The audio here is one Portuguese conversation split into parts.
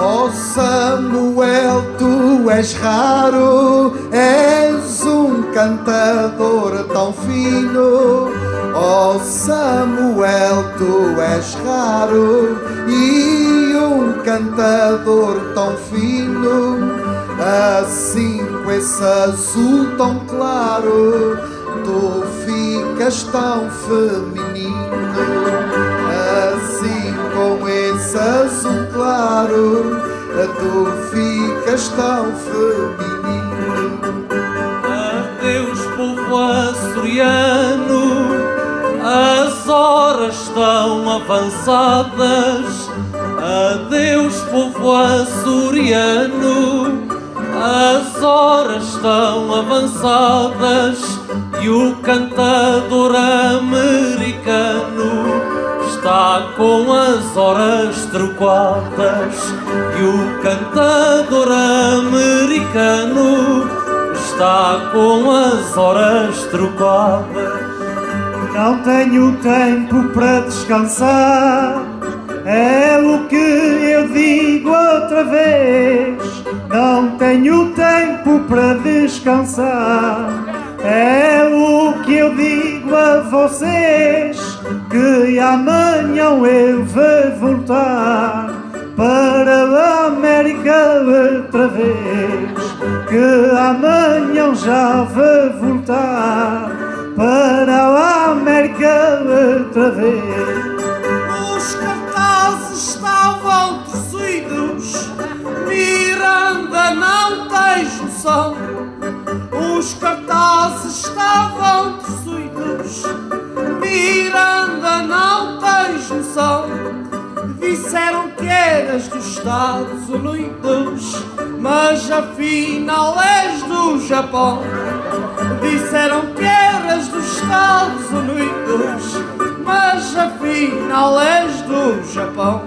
Oh Samuel, tu és raro, és um cantador tão fino. Oh Samuel, tu és raro e um cantador tão fino. Assim com esse azul tão claro, tu ficas tão feminino. Assim com esse azul claro, tu ficas tão feminino. Adeus, povo açoriano, as horas estão avançadas. Adeus, povo açoriano, as horas estão avançadas. E o cantador americano está com as horas trocadas. E o cantador americano está com as horas trocadas. Não tenho tempo para descansar, é o que eu digo outra vez. Não tenho tempo para descansar, é o que eu digo a vocês. Que amanhã eu vou voltar para a América outra vez. Que amanhã já vou voltar para a América outra vez. Os cartazes estavam torcidos, Miranda, não tens noção. Os cartazes estavam torcidos, Miranda, não tens noção. Disseram que eras dos Estados Unidos, mas afinal és do Japão. Disseram que eras dos Estados Unidos, mas afinal és do Japão.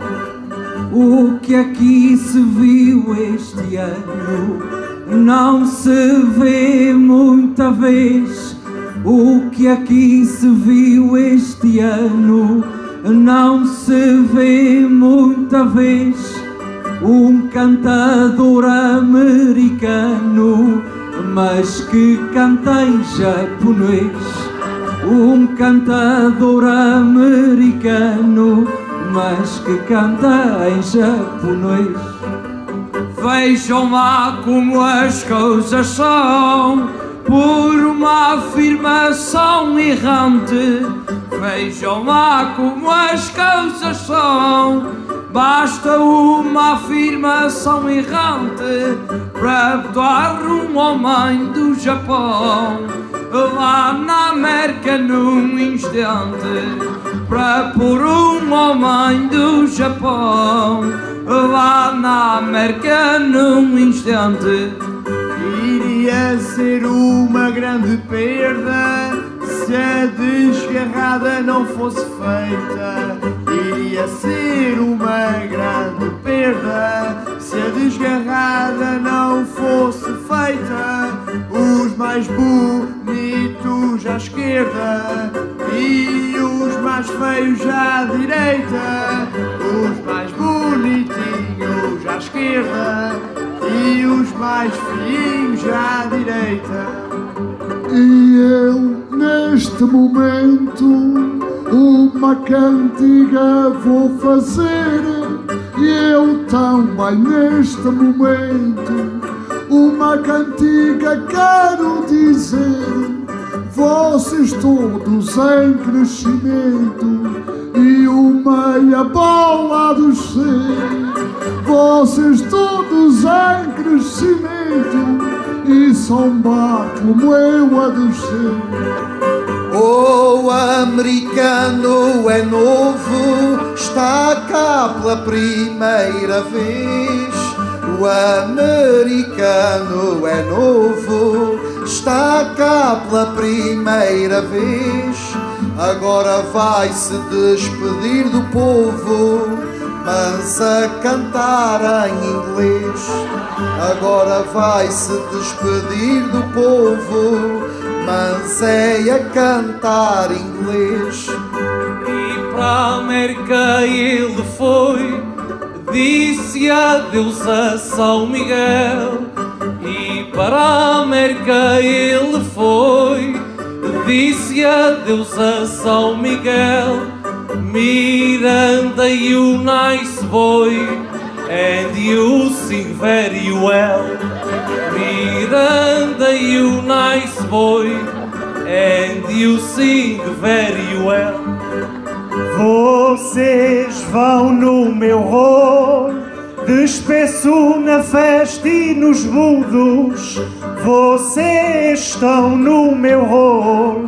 O que aqui se viu este ano não se vê muita vez. O que aqui se viu este ano não se vê muita vez. Um cantador americano, mas que canta em japonês. Um cantador americano, mas que canta em japonês. Vejam lá como as coisas são, por uma afirmação errante. Vejam lá como as coisas são, basta uma afirmação errante para botar um homem do Japão lá na América num instante. Para pôr um homem do Japão lá na América num instante. Iria ser uma grande perda se a desgarrada não fosse feita. Iria ser uma grande perda se a desgarrada não fosse feita. Os mais bonitos à esquerda e os mais feios à direita. Os mais bonitinhos à esquerda e os mais feinhos à direita. E eu, neste momento, uma cantiga vou fazer. E eu também, neste momento, uma cantiga quero dizer. Vocês todos em crescimento e o meia bola do ser. Vocês todos em crescimento e sombar como eu a descer. O americano é novo, está cá pela primeira vez. O americano é novo, está cá pela primeira vez. Agora vai se despedir do povo, mas a cantar em inglês. Agora vai se despedir do povo, mas é a cantar inglês. E para a América ele foi, disse adeus a São Miguel e para a América ele foi. Disse adeus a São Miguel, Miranda, you nice boy, and you sing very well. Miranda, you nice boy, and you sing very well. Vocês vão no meu rolo, despeço na festa e nos budos. Vocês estão no meu rolo,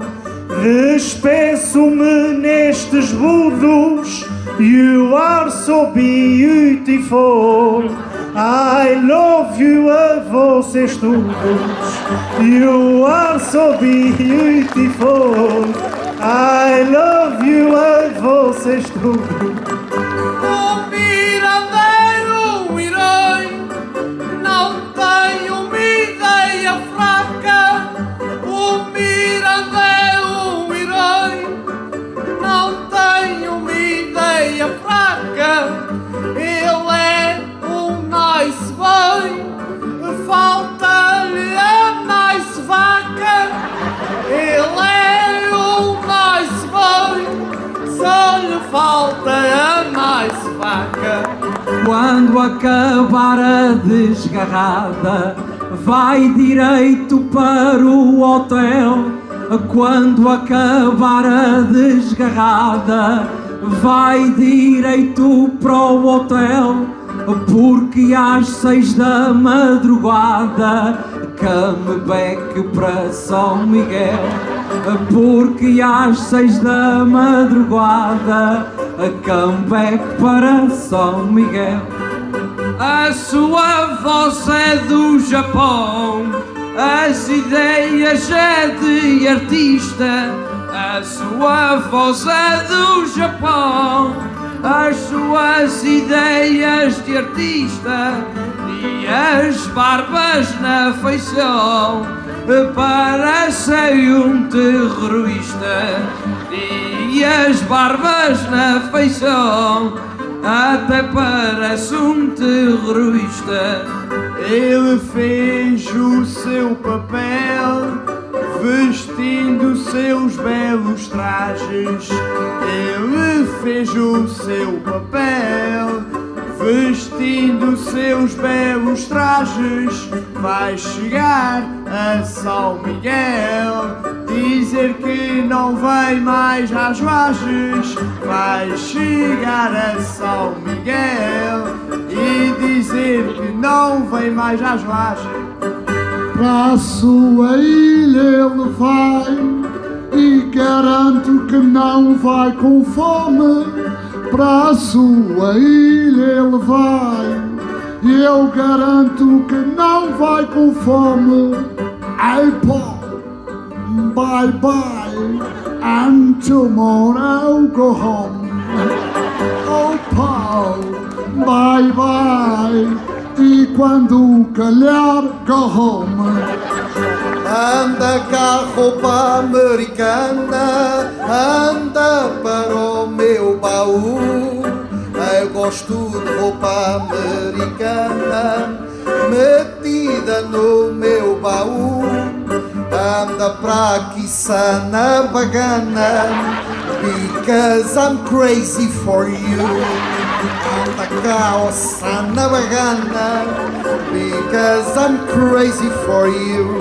despeço-me nestes budos. You are so beautiful, I love you a vocês todos. You are so beautiful, I love you a vocês todos. O mirandeiro herói não tem uma ideia fraca. O mirandeiro herói não tem uma ideia fraca. Ele é um nice boy, falta-lhe a nice vaca. Ele é um nice boy, só lhe falta a nice vaca. Quando acabar a desgarrada, vai direito para o hotel. Quando acabar a desgarrada, vai direito para o hotel. Porque às 6 da madrugada, comeback para São Miguel. Porque às 6 da madrugada, comeback para São Miguel. A sua voz é do Japão, as ideias é de artista. A sua voz é do Japão, as suas ideias de artista. E as barbas na feição parecem um terrorista. E as barbas na feição até parece um terrorista. Ele fez o seu papel, vestindo seus belos trajes. Ele fez o seu papel, vestindo seus belos trajes. Vai chegar a São Miguel, dizer que não vem mais às lajes. Vai chegar a São Miguel e dizer que não vem mais às lajes. Para a sua ilha ele vai e garanto que não vai com fome. Para a sua ilha ele vai e eu garanto que não vai com fome. Hey Paul, bye bye, and tomorrow go home. Oh Paul, bye bye, e quando calhar go home. Anda cá roupa americana, anda para o meu baú. Eu gosto de roupa americana, metida no meu baú. Anda para aqui sana bagana, because I'm crazy for you. Anda cá ó sana bagana, because I'm crazy for you.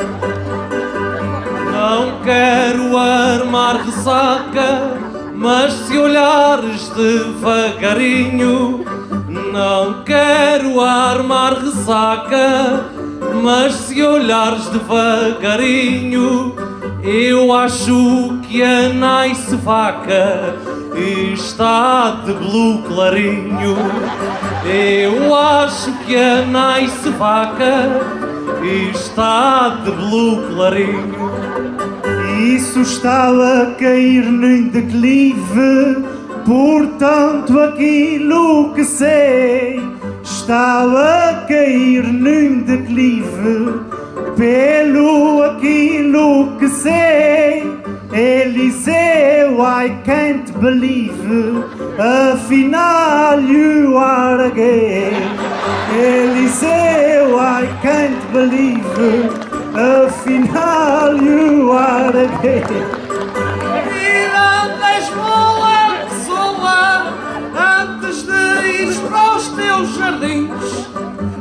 Não quero armar ressaca, mas se olhares devagarinho. Não quero armar ressaca, mas se olhares devagarinho, eu acho que a nice vaca está de blue clarinho. Eu acho que a nice vaca está de blue clarinho. Isso está a cair em declive, portanto aquilo que sei está a cair em declive. Pelo aquilo que sei, Eliseu, I can't believe, afinal you are gay. Eliseu, I can't believe, afinal you are gay. Mirandas boa pessoa, antes de ires para os teus jardins.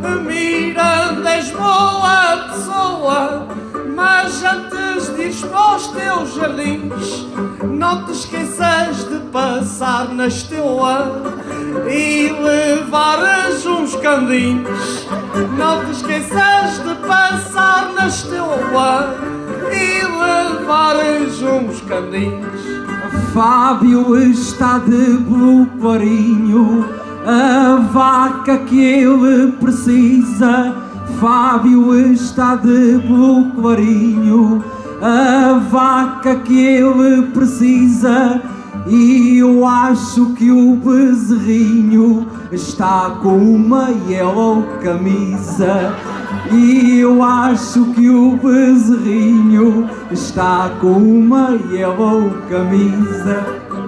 Mirandas boa pessoa, mas antes de ires para os teus jardins, não te esqueças de passar na Estela e levares uns candins. Não te esqueças de passar na Estela e levares uns candins. Fábio está de belo clarinho, a vaca que ele precisa. Fábio está de belo clarinho, a vaca que ele precisa. E eu acho que o bezerrinho está com uma yellow camisa. E eu acho que o bezerrinho está com uma yellow camisa.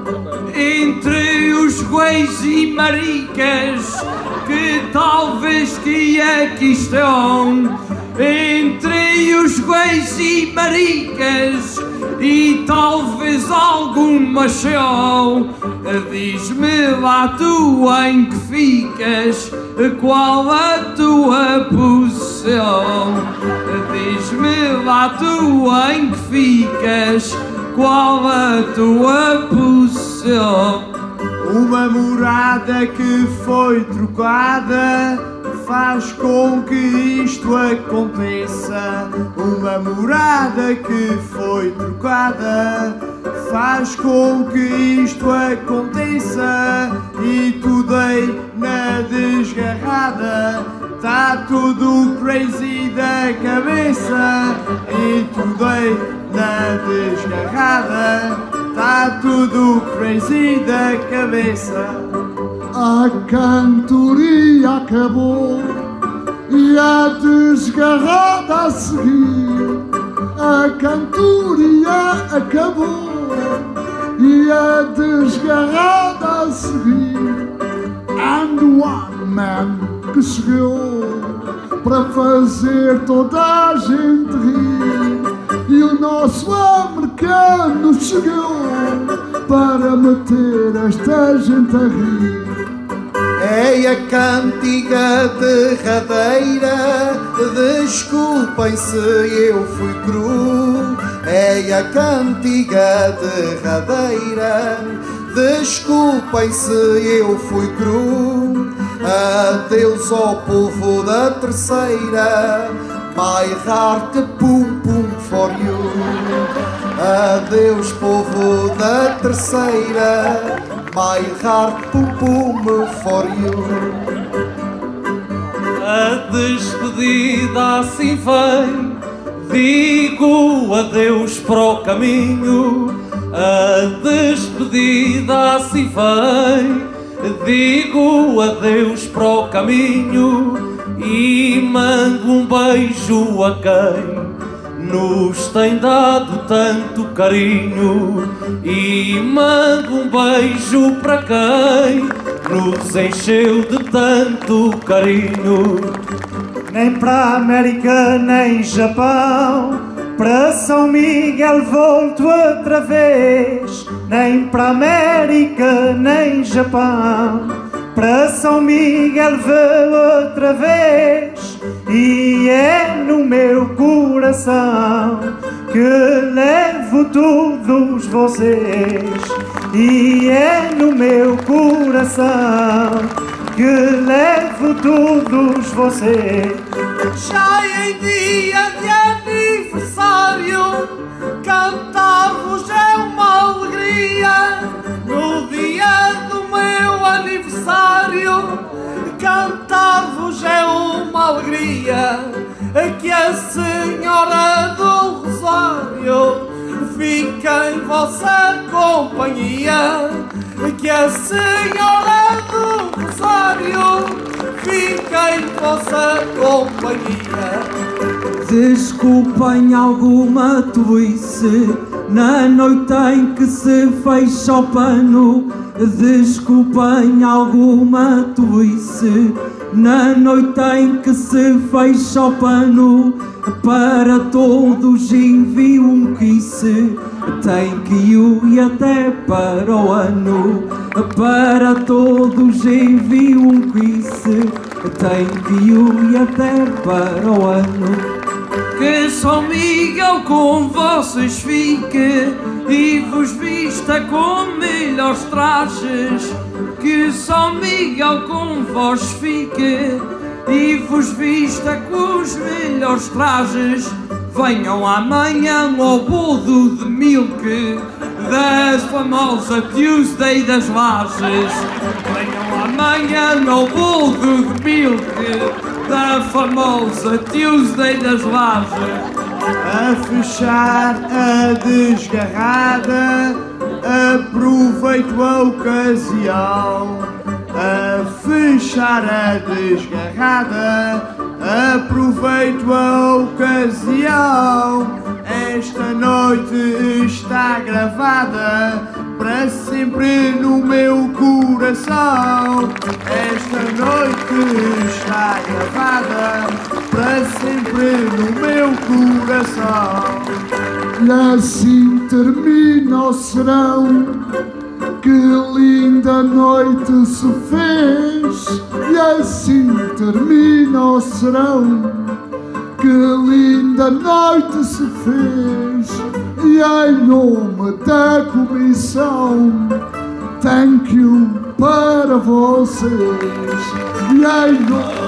Entre os reis e maricas que talvez que aqui estão, entre os reis e maricas e talvez algum machão, diz-me lá tu em que ficas, qual a tua posição? Diz-me lá tu em que ficas, qual a tua posição? Uma morada que foi trocada faz com que isto aconteça. Uma morada que foi trocada faz com que isto aconteça. E tudo aí na desgarrada, tá tudo crazy da cabeça. E tudo aí na desgarrada, tá tudo crazy da cabeça. A cantoria acabou e a desgarrada a seguir. A cantoria acabou e a desgarrada a seguir. And one man que chegou para fazer toda a gente rir. E o nosso americano chegou para meter esta gente a rir. É a cantiga derradeira, desculpem se eu fui cru. É a cantiga derradeira, desculpem se eu fui cru. Adeus ao povo da terceira, my heart pum pum for you. Adeus povo da terceira, my heart pum pum for you. A despedida assim vem, digo adeus para o caminho. A despedida assim vem, digo adeus para o caminho. E mando um beijo a quem nos tem dado tanto carinho. E mando um beijo para quem nos encheu de tanto carinho. Nem para América nem Japão, para São Miguel volto outra vez. Nem para América nem Japão, para São Miguel vou outra vez. E é no meu coração que levo todos vocês. E é no meu coração que levo todos vocês. Já em dia de aniversário, cantar-vos é uma alegria. No dia do meu aniversário, cantar-vos é uma alegria. Que a Senhora do Rosário fique em vossa companhia. Que a Senhora do Rosário fique em vossa companhia. Desculpem alguma tolice, Na noite em que se fecha o pano, desculpem alguma tolice. Na noite em que se fecha o pano, para todos envio um kiss. Thank you e até para o ano. Para todos envio um kiss. Thank you e até para o ano. Que São Miguel com vocês fique e vos vista com melhores trajes. Que São Miguel com vós fique e vos vista com os melhores trajes. Venham amanhã ao bodo de Milk da famosa Tuesday das Lajes. Venham amanhã ao bodo de Milk da famosa Tuesday das Lajes. A fechar a desgarrada, aproveito a ocasião. A fechar a desgarrada, aproveito a ocasião. Esta noite está gravada para sempre no meu coração. Esta noite está gravada para sempre no meu coração. E assim termina o serão, que linda noite se fez. E assim termina o serão, que linda noite se fez. E em nome da comissão, thank you para vocês. E em nome